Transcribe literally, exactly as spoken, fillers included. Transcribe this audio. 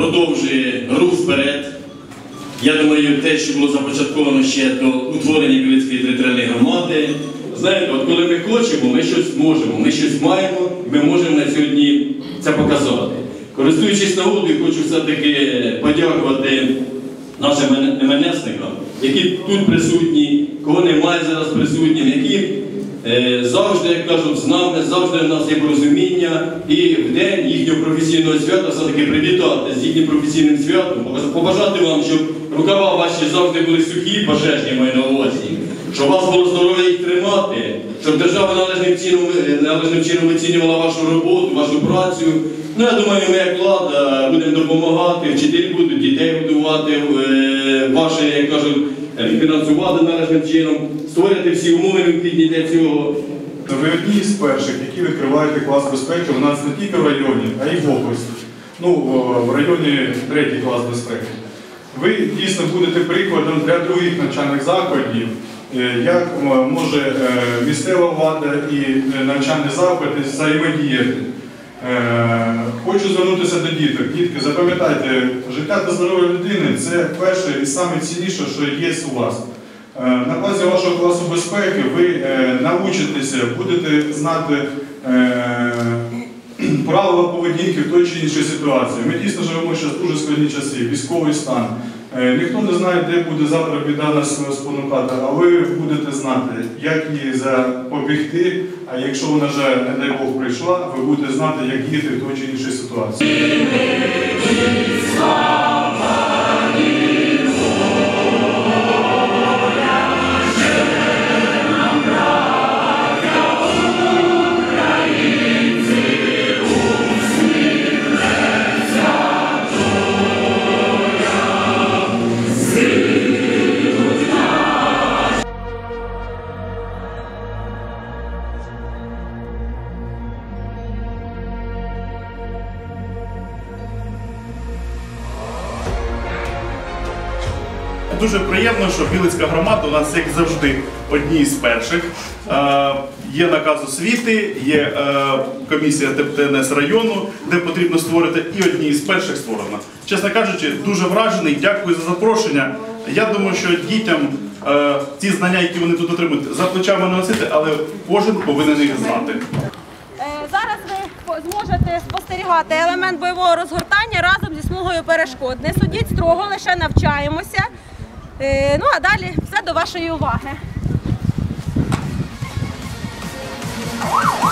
продовжує рух вперед. Я думаю, те, що було започатковано ще до утворення Білицької територіальної громади. Знаєте, от коли ми хочемо, ми щось можемо, ми щось маємо, ми можемо на сьогодні це показати. Користуючись нагодою, хочу все-таки подякувати нашим ем ен есникам, які тут присутні, кого немає зараз присутнім, які е, завжди, як кажуть, з нами, завжди в нас є порозуміння, і в день їхнього професійного свята все-таки привітати з їхнім професійним святом, побажати вам, щоб рукава ваші завжди були сухі, пожежні, маю на увазі, щоб у вас було здоров'я їх тримати, щоб держава належним чином, належним чином оцінювала вашу роботу, вашу працю. Ну, я думаю, ми як влада будемо допомагати, вчителі будуть дітей годувати, ваше, як кажуть, фінансувати належним чином, створити всі умови необхідні для цього. Ви одні з перших, які відкриваєте клас безпеки у нас не тільки в районі, а й в області. Ну, в районі третій клас безпеки. Ви дійсно будете прикладом для других навчальних закладів, як може місцева влада і навчальні заклади взаємодіяти. Хочу звернутися до діток. Дітки, запам'ятайте, життя та здоров'я людини – це перше і найцінніше, що є у вас. На базі вашого класу безпеки ви навчитеся, будете знати правила поведінки в той чи іншій ситуації. Ми дійсно живемо зараз дуже складні часи, військовий стан. Ніхто не знає, де буде завтра біда нас спонукати, а ви будете знати, як її запобігти, а якщо вона вже, не дай Бог, прийшла, ви будете знати, як діяти в той чи іншій ситуації. Дуже приємно, що Білицька громада у нас, як завжди, одні з перших. Е, є наказ освіти, є е, комісія Те Пе Те Ен Ес району, де потрібно створити, і одні з перших створено. Чесно кажучи, дуже вражений, дякую за запрошення. Я думаю, що дітям е, ті знання, які вони тут отримують, за плечами не носити, але кожен повинен їх знати. Зараз ви зможете спостерігати елемент бойового розгортання разом зі смугою перешкод. Не судіть строго, лише навчаємося. Ну, а далі все до вашої уваги.